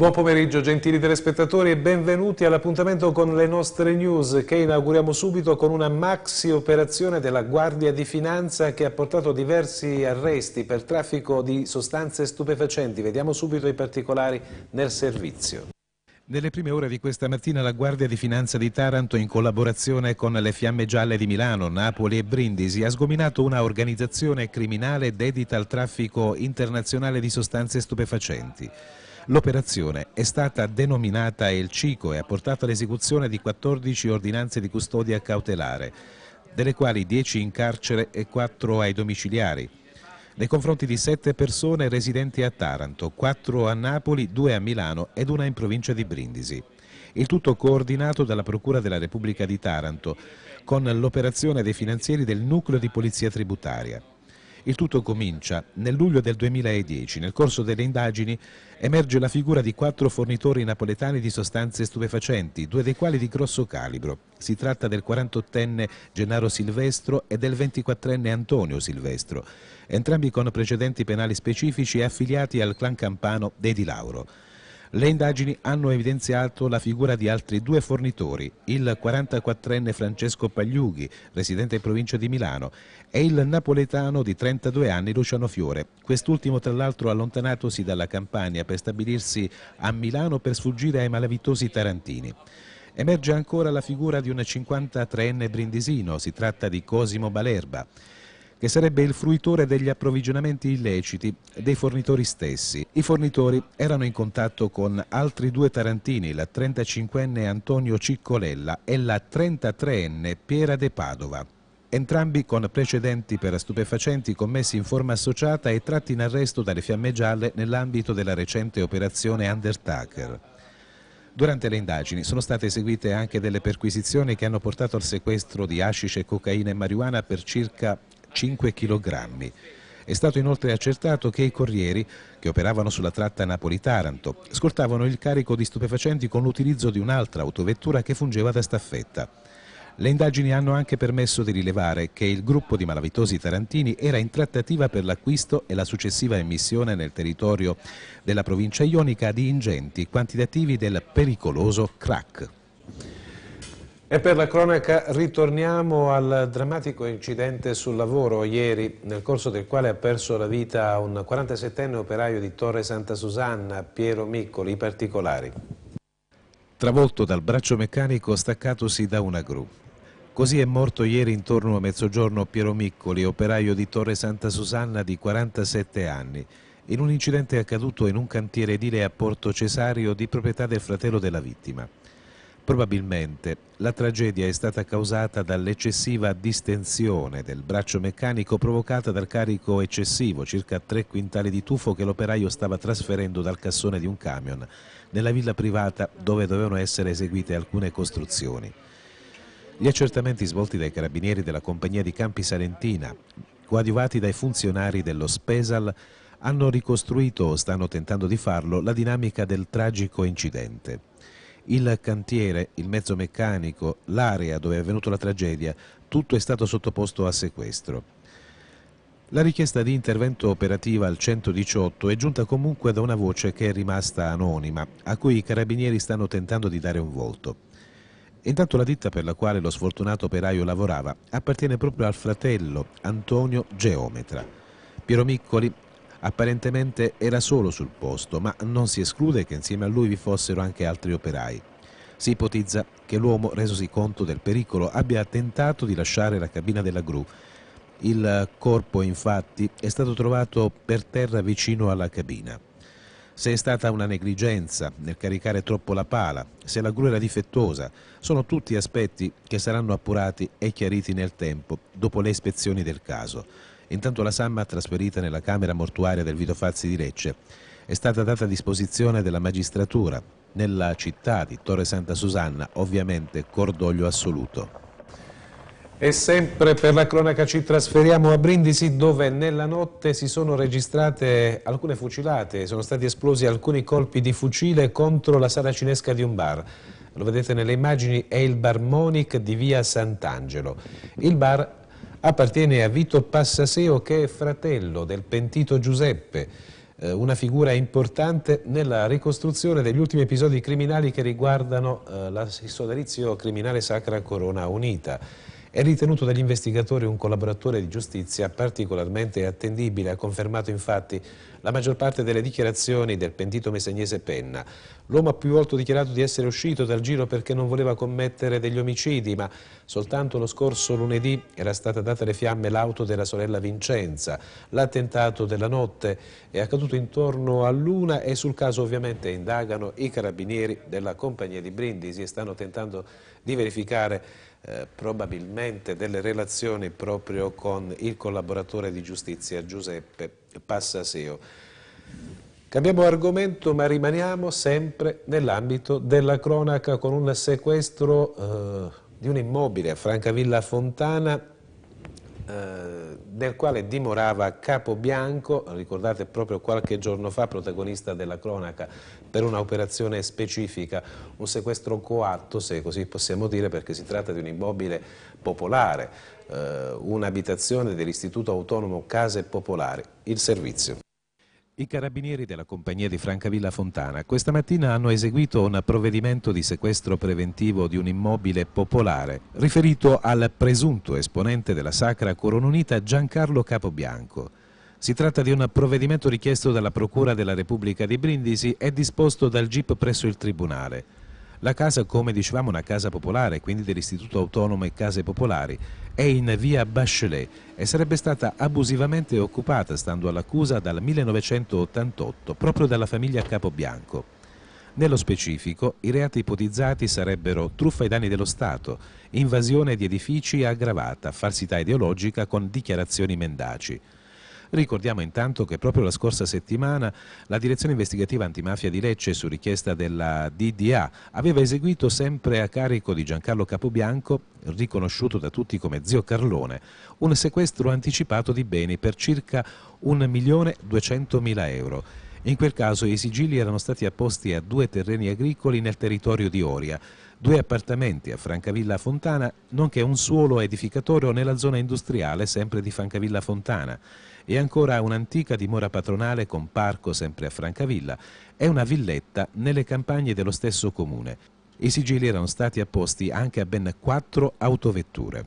Buon pomeriggio gentili telespettatori e benvenuti all'appuntamento con le nostre news che inauguriamo subito con una maxi operazione della Guardia di Finanza che ha portato diversi arresti per traffico di sostanze stupefacenti. Vediamo subito i particolari nel servizio. Nelle prime ore di questa mattina la Guardia di Finanza di Taranto, in collaborazione con le Fiamme Gialle di Milano, Napoli e Brindisi, ha sgominato una organizzazione criminale dedita al traffico internazionale di sostanze stupefacenti. L'operazione è stata denominata El Cico e ha portato all'esecuzione di 14 ordinanze di custodia cautelare, delle quali 10 in carcere e 4 ai domiciliari, nei confronti di 7 persone residenti a Taranto, 4 a Napoli, 2 a Milano ed una in provincia di Brindisi. Il tutto coordinato dalla Procura della Repubblica di Taranto con l'operazione dei finanzieri del Nucleo di Polizia Tributaria. Il tutto comincia nel luglio del 2010. Nel corso delle indagini emerge la figura di 4 fornitori napoletani di sostanze stupefacenti, 2 dei quali di grosso calibro. Si tratta del 48enne Gennaro Silvestro e del 24enne Antonio Silvestro, entrambi con precedenti penali specifici e affiliati al clan campano dei Di Lauro. Le indagini hanno evidenziato la figura di altri 2 fornitori, il 44enne Francesco Pagliughi, residente in provincia di Milano, e il napoletano di 32 anni Luciano Fiore, quest'ultimo tra l'altro allontanatosi dalla Campania per stabilirsi a Milano per sfuggire ai malavitosi tarantini. Emerge ancora la figura di un 53enne brindisino, si tratta di Cosimo Balerba, che sarebbe il fruitore degli approvvigionamenti illeciti dei fornitori stessi. I fornitori erano in contatto con altri 2 tarantini, la 35enne Antonio Ciccolella e la 33enne Piera De Padova, entrambi con precedenti per stupefacenti commessi in forma associata e tratti in arresto dalle Fiamme Gialle nell'ambito della recente operazione Undertaker. Durante le indagini sono state eseguite anche delle perquisizioni che hanno portato al sequestro di hashish, cocaina e marijuana per circa 5 kg. È stato inoltre accertato che i corrieri che operavano sulla tratta Napoli-Taranto scortavano il carico di stupefacenti con l'utilizzo di un'altra autovettura che fungeva da staffetta. Le indagini hanno anche permesso di rilevare che il gruppo di malavitosi tarantini era in trattativa per l'acquisto e la successiva emissione nel territorio della provincia ionica di ingenti quantitativi del pericoloso crack. E per la cronaca ritorniamo al drammatico incidente sul lavoro ieri, nel corso del quale ha perso la vita un 47enne operaio di Torre Santa Susanna, Piero Miccoli. I particolari. Travolto dal braccio meccanico staccatosi da una gru. Così è morto ieri intorno a mezzogiorno Piero Miccoli, operaio di Torre Santa Susanna di 47 anni, in un incidente accaduto in un cantiere edile a Porto Cesario di proprietà del fratello della vittima. Probabilmente la tragedia è stata causata dall'eccessiva distensione del braccio meccanico provocata dal carico eccessivo, circa 3 quintali di tufo che l'operaio stava trasferendo dal cassone di un camion nella villa privata dove dovevano essere eseguite alcune costruzioni. Gli accertamenti svolti dai carabinieri della compagnia di Campi Salentina, coadiuvati dai funzionari dello Spesal, hanno ricostruito, o stanno tentando di farlo, la dinamica del tragico incidente. Il cantiere, il mezzo meccanico, l'area dove è avvenuta la tragedia, tutto è stato sottoposto a sequestro. La richiesta di intervento operativa al 118 è giunta comunque da una voce che è rimasta anonima, a cui i carabinieri stanno tentando di dare un volto. Intanto la ditta per la quale lo sfortunato operaio lavorava appartiene proprio al fratello Antonio Geometra. Piero Miccoli apparentemente era solo sul posto, ma non si esclude che insieme a lui vi fossero anche altri operai. Si ipotizza che l'uomo, resosi conto del pericolo, abbia tentato di lasciare la cabina della gru. Il corpo, infatti, è stato trovato per terra vicino alla cabina. Se è stata una negligenza nel caricare troppo la pala, se la gru era difettosa, sono tutti aspetti che saranno appurati e chiariti nel tempo, dopo le ispezioni del caso. Intanto la Samma, trasferita nella camera mortuaria del Vito Fazzi di Lecce, è stata data a disposizione della magistratura. Nella città di Torre Santa Susanna, ovviamente, cordoglio assoluto. E sempre per la cronaca ci trasferiamo a Brindisi, dove nella notte si sono registrate alcune fucilate, sono stati esplosi alcuni colpi di fucile contro la sala cinesca di un bar. Lo vedete nelle immagini, è il bar Monic di via Sant'Angelo. Il bar appartiene a Vito Passaseo, che è fratello del pentito Giuseppe. una figura importante nella ricostruzione degli ultimi episodi criminali che riguardano il sodalizio criminale Sacra Corona Unita. È ritenuto dagli investigatori un collaboratore di giustizia particolarmente attendibile, ha confermato infatti la maggior parte delle dichiarazioni del pentito messagnese Penna. L'uomo ha più volte dichiarato di essere uscito dal giro perché non voleva commettere degli omicidi, ma soltanto lo scorso lunedì era stata data alle fiamme l'auto della sorella Vincenza. L'attentato della notte è accaduto intorno all'1 e sul caso ovviamente indagano i carabinieri della compagnia di Brindisi e stanno tentando di verificare probabilmente delle relazioni proprio con il collaboratore di giustizia Giuseppe Passaseo. Cambiamo argomento ma rimaniamo sempre nell'ambito della cronaca con un sequestro di un immobile a Francavilla Fontana nel quale dimorava Capobianco, ricordate proprio qualche giorno fa protagonista della cronaca per un'operazione specifica, un sequestro coatto se così possiamo dire perché si tratta di un immobile popolare, un'abitazione dell'Istituto Autonomo Case Popolari, il servizio. I carabinieri della compagnia di Francavilla Fontana questa mattina hanno eseguito un provvedimento di sequestro preventivo di un immobile popolare riferito al presunto esponente della Sacra Corona Unita Giancarlo Capobianco. Si tratta di un provvedimento richiesto dalla Procura della Repubblica di Brindisi e disposto dal GIP presso il Tribunale. La casa, come dicevamo, una casa popolare, quindi dell'Istituto Autonomo e Case Popolari, è in via Bachelet e sarebbe stata abusivamente occupata, stando all'accusa, dal 1988, proprio dalla famiglia Capobianco. Nello specifico, i reati ipotizzati sarebbero truffa ai danni dello Stato, invasione di edifici aggravata, falsità ideologica con dichiarazioni mendaci. Ricordiamo intanto che proprio la scorsa settimana la Direzione Investigativa Antimafia di Lecce, su richiesta della DDA, aveva eseguito sempre a carico di Giancarlo Capobianco, riconosciuto da tutti come zio Carlone, un sequestro anticipato di beni per circa 1.200.000 euro. In quel caso i sigilli erano stati apposti a 2 terreni agricoli nel territorio di Oria, 2 appartamenti a Francavilla Fontana, nonché un suolo edificatorio nella zona industriale sempre di Francavilla Fontana, e ancora un'antica dimora patronale con parco sempre a Francavilla e una villetta nelle campagne dello stesso comune. I sigilli erano stati apposti anche a ben 4 autovetture.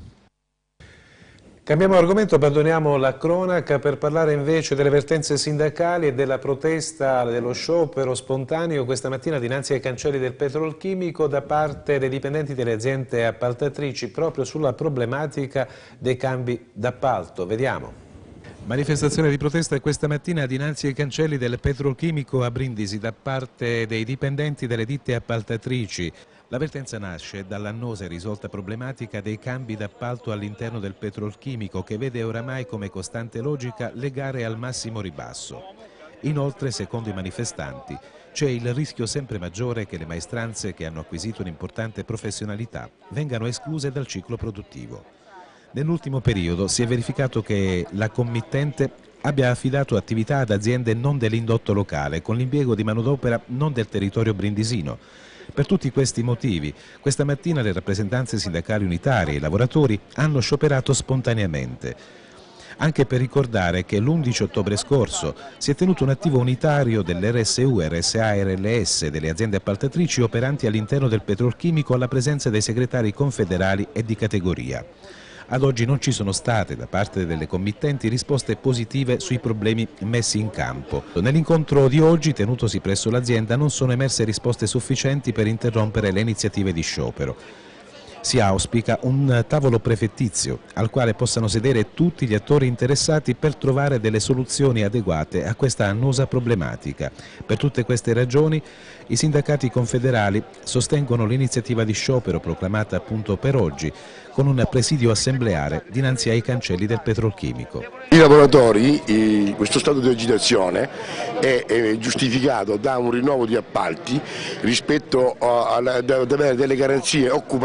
Cambiamo argomento, abbandoniamo la cronaca per parlare invece delle vertenze sindacali e della protesta, dello sciopero spontaneo questa mattina dinanzi ai cancelli del petrolchimico da parte dei dipendenti delle aziende appaltatrici proprio sulla problematica dei cambi d'appalto. Vediamo. Manifestazione di protesta questa mattina dinanzi ai cancelli del petrolchimico a Brindisi da parte dei dipendenti delle ditte appaltatrici. La vertenza nasce dall'annosa e risolta problematica dei cambi d'appalto all'interno del petrolchimico che vede oramai come costante logica le gare al massimo ribasso. Inoltre, secondo i manifestanti, c'è il rischio sempre maggiore che le maestranze che hanno acquisito un'importante professionalità vengano escluse dal ciclo produttivo. Nell'ultimo periodo si è verificato che la committente abbia affidato attività ad aziende non dell'indotto locale con l'impiego di manodopera non del territorio brindisino. Per tutti questi motivi, questa mattina le rappresentanze sindacali unitarie e i lavoratori hanno scioperato spontaneamente. Anche per ricordare che l'11 ottobre scorso si è tenuto un attivo unitario dell'RSU, RSA e RLS delle aziende appaltatrici operanti all'interno del petrolchimico alla presenza dei segretari confederali e di categoria. Ad oggi non ci sono state da parte delle committenti risposte positive sui problemi messi in campo. Nell'incontro di oggi, tenutosi presso l'azienda, non sono emerse risposte sufficienti per interrompere le iniziative di sciopero. Si auspica un tavolo prefettizio al quale possano sedere tutti gli attori interessati per trovare delle soluzioni adeguate a questa annosa problematica. Per tutte queste ragioni i sindacati confederali sostengono l'iniziativa di sciopero proclamata appunto per oggi con un presidio assembleare dinanzi ai cancelli del petrolchimico. I lavoratori, questo stato di agitazione è giustificato da un rinnovo di appalti rispetto ad avere delle garanzie occupazionali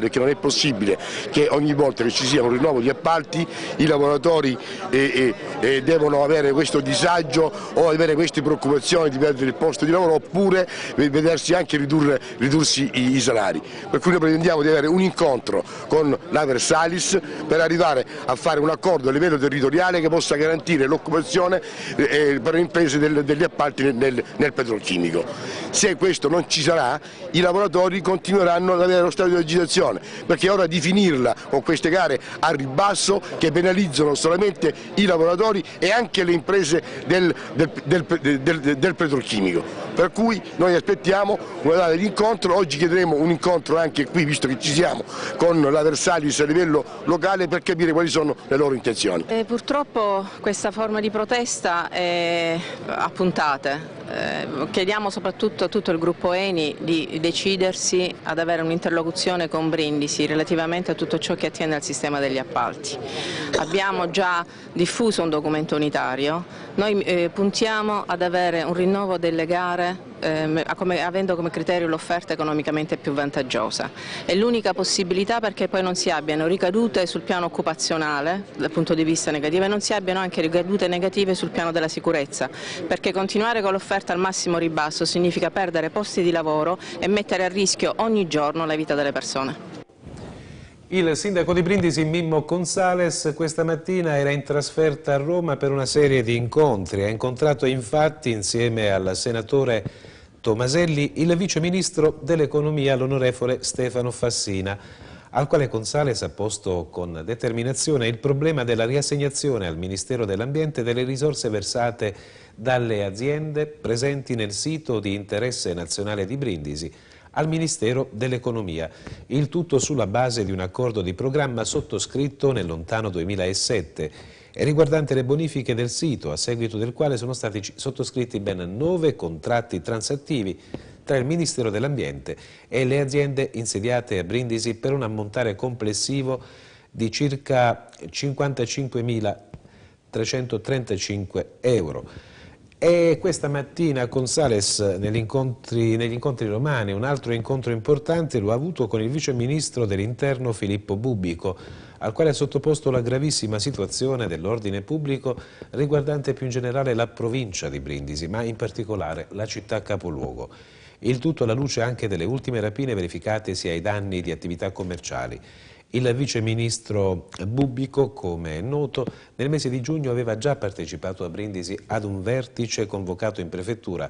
perché non è possibile che ogni volta che ci sia un rinnovo di appalti i lavoratori devono avere questo disagio o avere queste preoccupazioni di perdere il posto di lavoro, oppure vedersi anche ridursi i salari. Per cui noi pretendiamo di avere un incontro con la Versalis per arrivare a fare un accordo a livello territoriale che possa garantire l'occupazione per le imprese degli appalti nel petrolchimico. Se questo non ci sarà, i lavoratori continueranno ad avere lo stato di agitazione, perché è ora di finirla con queste gare a ribasso che penalizzano solamente i lavoratori e anche le imprese del petrolchimico. Per cui noi aspettiamo una data di incontro, oggi chiederemo un incontro anche qui, visto che ci siamo, con la Versalis a livello locale per capire quali sono le loro intenzioni. Purtroppo questa forma di protesta è a puntate. Chiediamo soprattutto a tutto il gruppo Eni di decidersi ad avere un'interlocuzione con Brindisi relativamente a tutto ciò che attiene al sistema degli appalti. Abbiamo già diffuso un documento unitario, noi puntiamo ad avere un rinnovo delle gare avendo come criterio l'offerta economicamente più vantaggiosa. È l'unica possibilità perché poi non si abbiano ricadute sul piano occupazionale dal punto di vista negativo e non si abbiano anche ricadute negative sul piano della sicurezza, perché continuare con l'offerta al massimo ribasso significa perdere posti di lavoro e mettere a rischio ogni giorno la vita delle persone. Il sindaco di Brindisi, Mimmo Consales, questa mattina era in trasferta a Roma per una serie di incontri. Ha incontrato infatti, insieme al senatore Tomaselli, il vice ministro dell'economia, l'onorevole Stefano Fassina, al quale Consales ha posto con determinazione il problema della riassegnazione al Ministero dell'Ambiente delle risorse versate dalle aziende presenti nel sito di interesse nazionale di Brindisi al Ministero dell'Economia, il tutto sulla base di un accordo di programma sottoscritto nel lontano 2007 e riguardante le bonifiche del sito, a seguito del quale sono stati sottoscritti ben 9 contratti transattivi tra il Ministero dell'Ambiente e le aziende insediate a Brindisi per un ammontare complessivo di circa 55.335 euro. E questa mattina Consales negli incontri romani, un altro incontro importante lo ha avuto con il vice ministro dell'Interno Filippo Bubbico, al quale ha sottoposto la gravissima situazione dell'ordine pubblico riguardante più in generale la provincia di Brindisi, ma in particolare la città capoluogo. Il tutto alla luce anche delle ultime rapine verificatesi ai danni di attività commerciali. Il vice ministro Bubbico, come è noto, nel mese di giugno aveva già partecipato a Brindisi ad un vertice convocato in prefettura,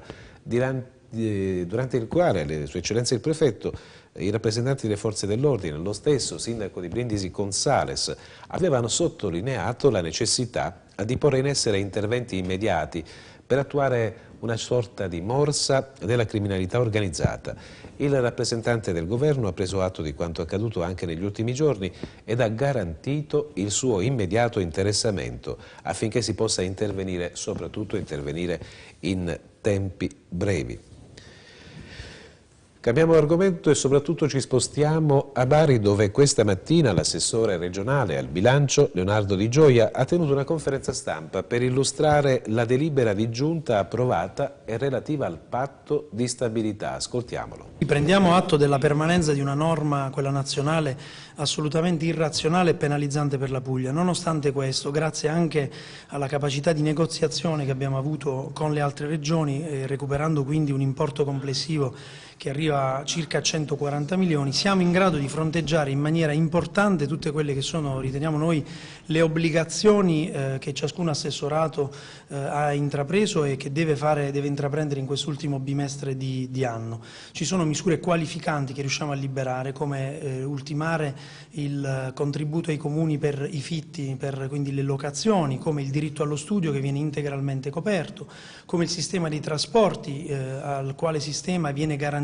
durante il quale le sue eccellenze il prefetto, i rappresentanti delle forze dell'ordine, lo stesso sindaco di Brindisi Consales, avevano sottolineato la necessità di porre in essere interventi immediati per attuare una sorta di morsa della criminalità organizzata. Il rappresentante del governo ha preso atto di quanto accaduto anche negli ultimi giorni ed ha garantito il suo immediato interessamento affinché si possa intervenire, soprattutto intervenire in tempi brevi. Cambiamo argomento e soprattutto ci spostiamo a Bari, dove questa mattina l'assessore regionale al bilancio, Leonardo Di Gioia, ha tenuto una conferenza stampa per illustrare la delibera di giunta approvata e relativa al patto di stabilità. Ascoltiamolo. Prendiamo atto della permanenza di una norma, quella nazionale, assolutamente irrazionale e penalizzante per la Puglia. Nonostante questo, grazie anche alla capacità di negoziazione che abbiamo avuto con le altre regioni, recuperando quindi un importo complessivo che arriva a circa 140 milioni, siamo in grado di fronteggiare in maniera importante tutte quelle che sono, riteniamo noi, le obbligazioni che ciascun assessorato ha intrapreso e che deve intraprendere in quest'ultimo bimestre di anno. Ci sono misure qualificanti che riusciamo a liberare, come ultimare il contributo ai comuni per i fitti, per quindi le locazioni, come il diritto allo studio che viene integralmente coperto, come il sistema di trasporti al quale sistema viene garantita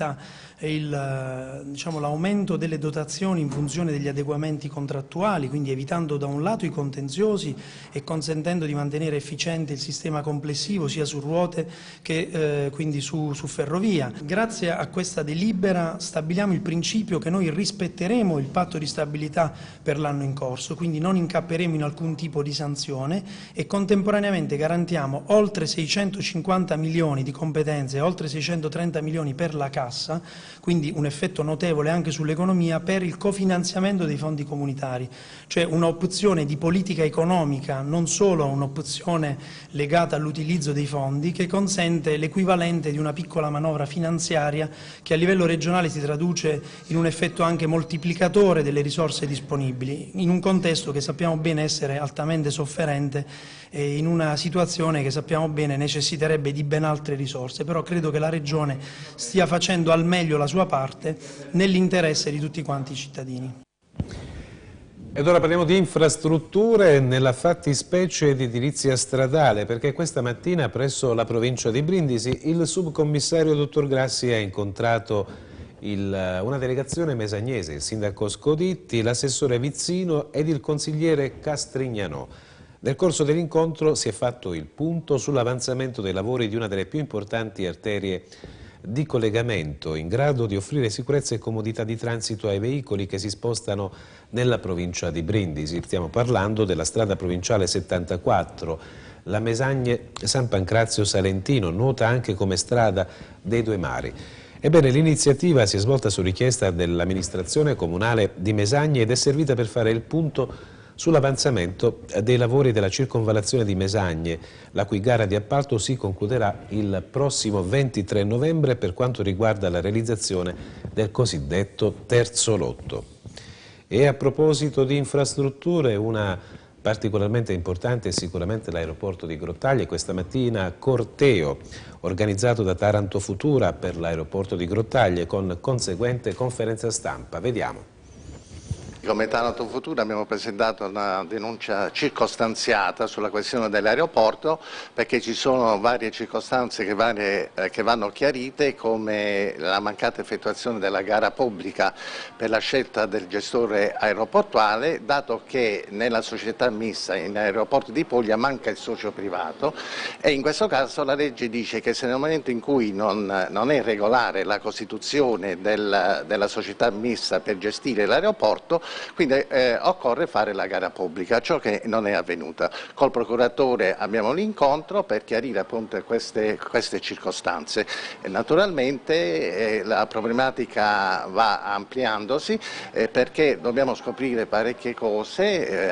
l'aumento delle dotazioni in funzione degli adeguamenti contrattuali, quindi evitando da un lato i contenziosi e consentendo di mantenere efficiente il sistema complessivo sia su ruote che quindi su ferrovia. Grazie a questa delibera stabiliamo il principio che noi rispetteremo il patto di stabilità per l'anno in corso, quindi non incapperemo in alcun tipo di sanzione e contemporaneamente garantiamo oltre 650 milioni di competenze e oltre 630 milioni per la cassa, quindi un effetto notevole anche sull'economia per il cofinanziamento dei fondi comunitari, cioè un'opzione di politica economica, non solo un'opzione legata all'utilizzo dei fondi, che consente l'equivalente di una piccola manovra finanziaria che a livello regionale si traduce in un effetto anche moltiplicatore delle risorse disponibili, in un contesto che sappiamo bene essere altamente sofferente e in una situazione che sappiamo bene necessiterebbe di ben altre risorse, però credo che la Regione stia facendo al meglio la sua parte nell'interesse di tutti quanti i cittadini. Ed ora parliamo di infrastrutture, nella fattispecie di edilizia stradale, perché questa mattina presso la provincia di Brindisi il subcommissario dottor Grassi ha incontrato una delegazione mesagnese, il sindaco Scoditti, l'assessore Vizzino ed il consigliere Castrignanò. Nel corso dell'incontro si è fatto il punto sull'avanzamento dei lavori di una delle più importanti arterie di collegamento in grado di offrire sicurezza e comodità di transito ai veicoli che si spostano nella provincia di Brindisi. Stiamo parlando della strada provinciale 74, la Mesagne San Pancrazio Salentino, nota anche come strada dei Due Mari. Ebbene, l'iniziativa si è svolta su richiesta dell'amministrazione comunale di Mesagne ed è servita per fare il punto sull'avanzamento dei lavori della circonvallazione di Mesagne, la cui gara di appalto si concluderà il prossimo 23 novembre per quanto riguarda la realizzazione del cosiddetto terzo lotto. E a proposito di infrastrutture, una particolarmente importante è sicuramente l'aeroporto di Grottaglie. Questa mattina corteo organizzato da Taranto Futura per l'aeroporto di Grottaglie con conseguente conferenza stampa. Vediamo. Come Taranto Futura abbiamo presentato una denuncia circostanziata sulla questione dell'aeroporto perché ci sono varie circostanze che vanno chiarite, come la mancata effettuazione della gara pubblica per la scelta del gestore aeroportuale, dato che nella società mista in Aeroporti di Puglia manca il socio privato e in questo caso la legge dice che se nel momento in cui non è regolare la costituzione della società mista per gestire l'aeroporto, quindi occorre fare la gara pubblica, ciò che non è avvenuta. Col procuratore abbiamo l'incontro per chiarire appunto queste circostanze. Naturalmente la problematica va ampliandosi perché dobbiamo scoprire parecchie cose,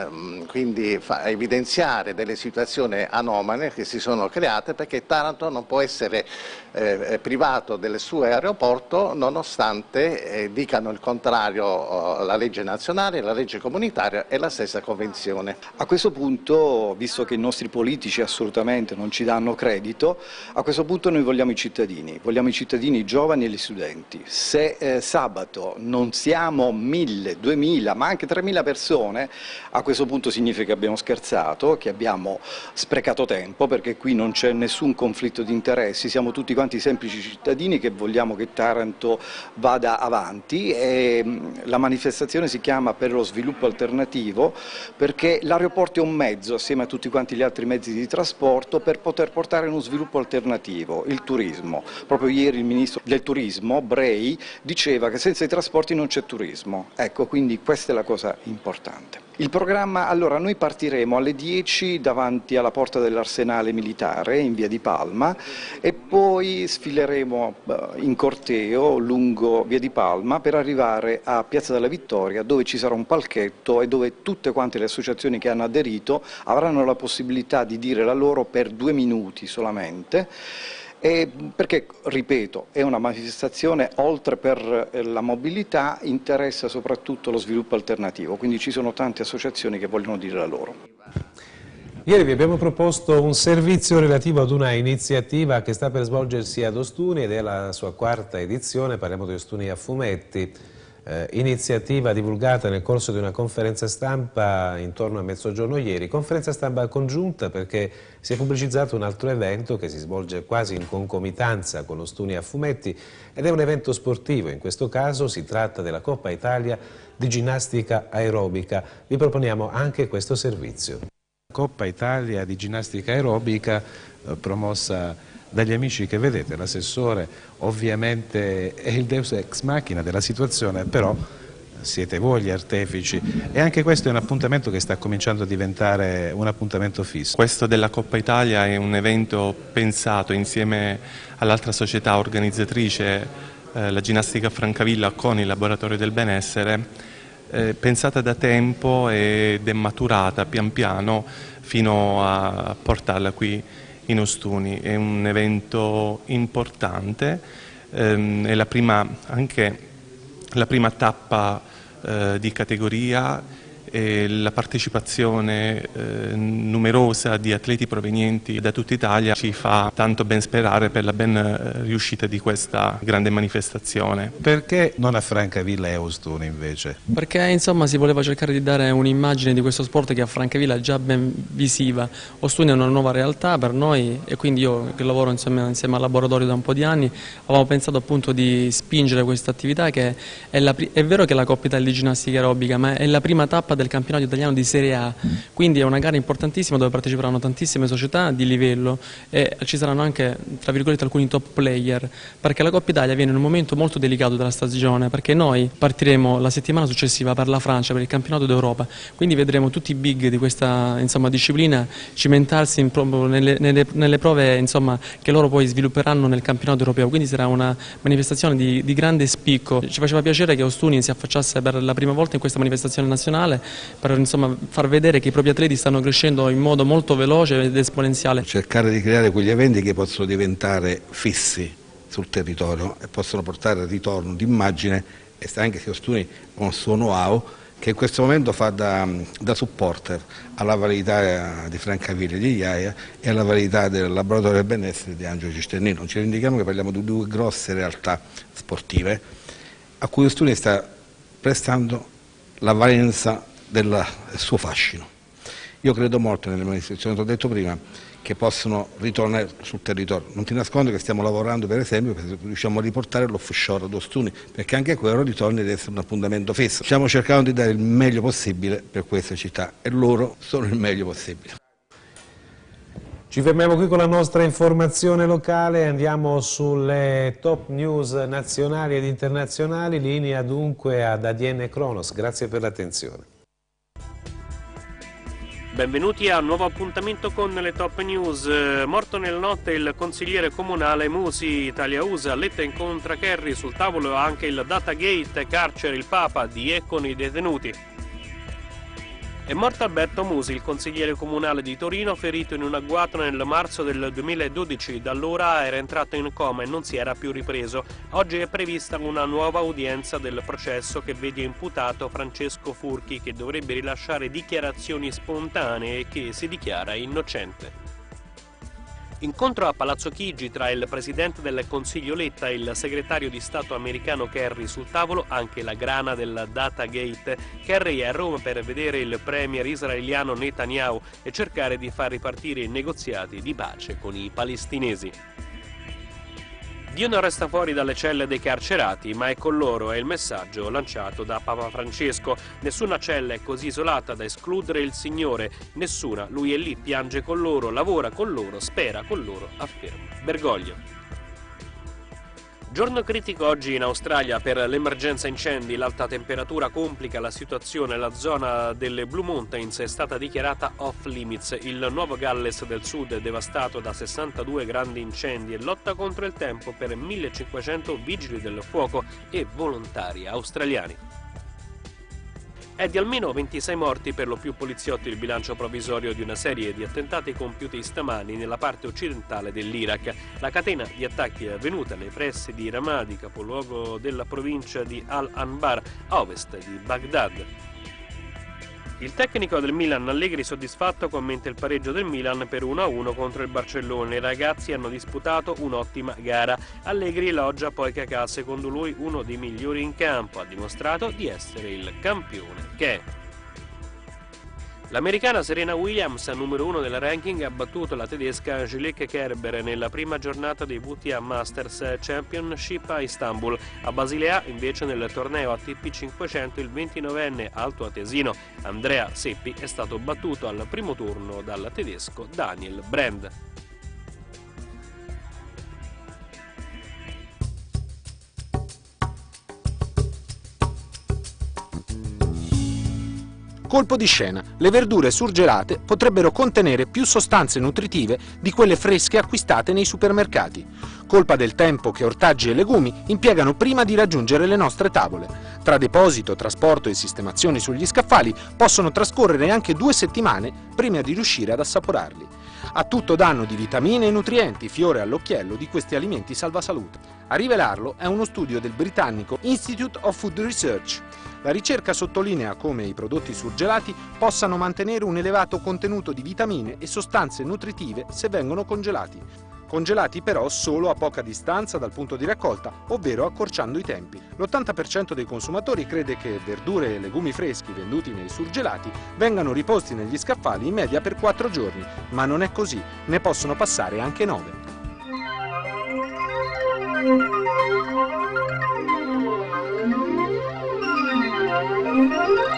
quindi evidenziare delle situazioni anomale che si sono create, perché Taranto non può essere privato del suo aeroporto nonostante dicano il contrario la legge nazionale, la legge comunitaria e la stessa convenzione. A questo punto, visto che i nostri politici assolutamente non ci danno credito, a questo punto noi vogliamo i cittadini i giovani e gli studenti. Se sabato non siamo 1000, 2000, ma anche 3000 persone, a questo punto significa che abbiamo scherzato, che abbiamo sprecato tempo, perché qui non c'è nessun conflitto di interessi, siamo tutti quanti semplici cittadini che vogliamo che Taranto vada avanti e la manifestazione si chiama Per lo sviluppo alternativo perché l'aeroporto è un mezzo, assieme a tutti quanti gli altri mezzi di trasporto, per poter portare uno sviluppo alternativo, il turismo. Proprio ieri il ministro del turismo, Brei, diceva che senza i trasporti non c'è turismo. Ecco, quindi questa è la cosa importante. Il programma, allora, noi partiremo alle 10 davanti alla porta dell'Arsenale Militare in via di Palma e poi sfileremo in corteo lungo via di Palma per arrivare a Piazza della Vittoria, dove ci sarà un palchetto e dove tutte quante le associazioni che hanno aderito avranno la possibilità di dire la loro per 2 minuti solamente. Perché, ripeto, è una manifestazione, oltre per la mobilità, interessa soprattutto lo sviluppo alternativo, quindi ci sono tante associazioni che vogliono dire la loro. Ieri vi abbiamo proposto un servizio relativo ad una iniziativa che sta per svolgersi ad Ostuni ed è la sua 4ª edizione, parliamo di Ostuni a fumetti. Iniziativa divulgata nel corso di una conferenza stampa intorno a mezzogiorno ieri, conferenza stampa congiunta perché si è pubblicizzato un altro evento che si svolge quasi in concomitanza con Ostuni a fumetti ed è un evento sportivo, in questo caso si tratta della Coppa Italia di ginnastica aerobica. Vi proponiamo anche questo servizio. Coppa Italia di ginnastica aerobica promossa dagli amici che vedete, l'assessore ovviamente è il deus ex machina della situazione, però siete voi gli artefici e anche questo è un appuntamento che sta cominciando a diventare un appuntamento fisso. Questo della Coppa Italia è un evento pensato insieme all'altra società organizzatrice, la Ginnastica Francavilla, con il Laboratorio del Benessere, pensata da tempo ed è maturata pian piano fino a portarla qui in Ostuni. È un evento importante, è anche la prima tappa di categoria e la partecipazione numerosa di atleti provenienti da tutta Italia ci fa tanto ben sperare per la ben riuscita di questa grande manifestazione. Perché non a Francavilla e a Ostuni invece? Perché insomma si voleva cercare di dare un'immagine di questo sport che a Francavilla è già ben visiva. Ostuni è una nuova realtà per noi e quindi io che lavoro insieme al laboratorio da un po' di anni avevamo pensato appunto di spingere questa attività che è vero che è la Coppa Italia di ginnastica aerobica, ma è la prima tappa del campionato italiano di Serie A, quindi è una gara importantissima dove parteciperanno tantissime società di livello e ci saranno anche, tra virgolette, alcuni top player, perché la Coppa Italia viene in un momento molto delicato della stagione, perché noi partiremo la settimana successiva per la Francia, per il campionato d'Europa, quindi vedremo tutti i big di questa disciplina cimentarsi proprio nelle prove che loro poi svilupperanno nel campionato europeo, quindi sarà una manifestazione di grande spicco. Ci faceva piacere che Ostuni si affacciasse per la prima volta in questa manifestazione nazionale per far vedere che i propri atleti stanno crescendo in modo molto veloce ed esponenziale. Cercare di creare quegli eventi che possono diventare fissi sul territorio e possono portare al ritorno di immagine, e anche se Ostuni ha un suo know-how che in questo momento fa da supporter alla validità di Francavilla e di Iaia e alla validità del Laboratorio del Benessere di Angelo Cisternino. Non ci rendiamo che parliamo di due grosse realtà sportive a cui Ostuni sta prestando la valenza del suo fascino. Io credo molto nelle manifestazioni, ti ho detto prima, che possono ritornare sul territorio. Non ti nascondo che stiamo lavorando per esempio perché riusciamo a riportare l'offshore ad Ostuni, perché anche quello ritorna ad essere un appuntamento fisso. Stiamo cercando di dare il meglio possibile per questa città e loro sono il meglio possibile. Ci fermiamo qui con la nostra informazione locale, andiamo sulle top news nazionali ed internazionali, linea dunque ad ADN Cronos, grazie per l'attenzione. Benvenuti a un nuovo appuntamento con le top news. Morto nella notte il consigliere comunale Musi. Italia-USA, Letta incontra Kerry, sul tavolo anche il Datagate, carcere il Papa, die con i detenuti. È morto Alberto Musi, il consigliere comunale di Torino, ferito in un agguato nel marzo del 2012. Da allora era entrato in coma e non si era più ripreso. Oggi è prevista una nuova udienza del processo che vede imputato Francesco Furchi, che dovrebbe rilasciare dichiarazioni spontanee e che si dichiara innocente. Incontro a Palazzo Chigi tra il presidente del Consiglio Letta e il segretario di Stato americano Kerry, sul tavolo anche la grana del Datagate. Kerry è a Roma per vedere il premier israeliano Netanyahu e cercare di far ripartire i negoziati di pace con i palestinesi. Dio non resta fuori dalle celle dei carcerati, ma è con loro, è il messaggio lanciato da Papa Francesco. Nessuna cella è così isolata da escludere il Signore, nessuna. Lui è lì, piange con loro, lavora con loro, spera con loro, afferma Bergoglio. Giorno critico oggi in Australia per l'emergenza incendi. L'alta temperatura complica la situazione. La zona delle Blue Mountains è stata dichiarata off limits. Il Nuovo Galles del Sud è devastato da 62 grandi incendi e lotta contro il tempo per 1500 vigili del fuoco e volontari australiani. È di almeno 26 morti, per lo più poliziotti, il bilancio provvisorio di una serie di attentati compiuti stamani nella parte occidentale dell'Iraq. La catena di attacchi è avvenuta nei pressi di Ramadi, capoluogo della provincia di Al-Anbar, a ovest di Baghdad. Il tecnico del Milan Allegri soddisfatto commenta il pareggio del Milan per 1-1 contro il Barcellona. I ragazzi hanno disputato un'ottima gara. Allegri elogia poi Kakà, secondo lui uno dei migliori in campo, ha dimostrato di essere il campione che è. L'americana Serena Williams, numero 1 del ranking, ha battuto la tedesca Angelique Kerber nella prima giornata dei WTA Masters Championship a Istanbul. A Basilea, invece, nel torneo ATP 500, il 29enne altoatesino Andrea Seppi è stato battuto al primo turno dal tedesco Daniel Brand. Colpo di scena, le verdure surgelate potrebbero contenere più sostanze nutritive di quelle fresche acquistate nei supermercati. Colpa del tempo che ortaggi e legumi impiegano prima di raggiungere le nostre tavole. Tra deposito, trasporto e sistemazioni sugli scaffali possono trascorrere anche 2 settimane prima di riuscire ad assaporarli. A tutto danno di vitamine e nutrienti, fiore all'occhiello di questi alimenti salvasalute. A rivelarlo è uno studio del britannico Institute of Food Research. La ricerca sottolinea come i prodotti surgelati possano mantenere un elevato contenuto di vitamine e sostanze nutritive se vengono congelati. Congelati però solo a poca distanza dal punto di raccolta, ovvero accorciando i tempi. L'80% dei consumatori crede che verdure e legumi freschi venduti nei surgelati vengano riposti negli scaffali in media per 4 giorni, ma non è così, ne possono passare anche 9.